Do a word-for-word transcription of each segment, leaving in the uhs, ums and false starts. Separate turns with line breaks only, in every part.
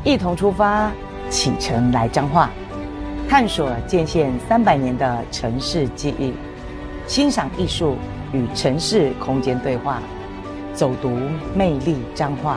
一同出发，启程来彰化，探索建县三百年的城市记忆，欣赏艺术与城市空间对话，走读魅力彰化。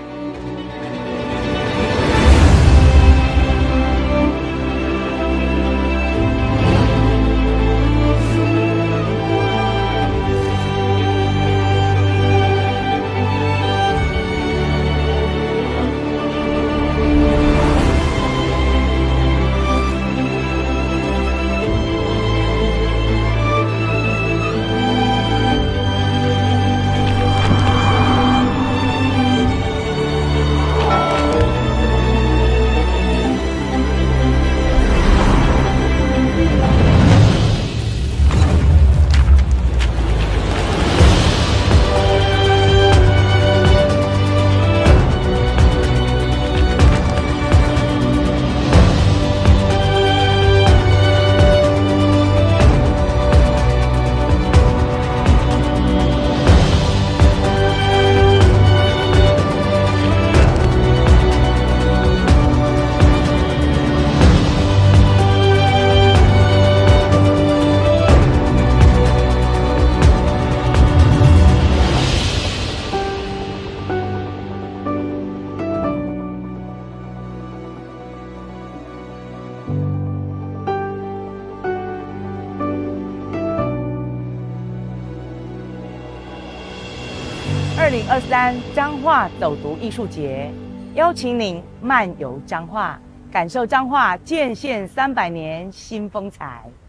二零二三彰化走读艺术节，邀请您漫游彰化，感受彰化建县三百年新风采。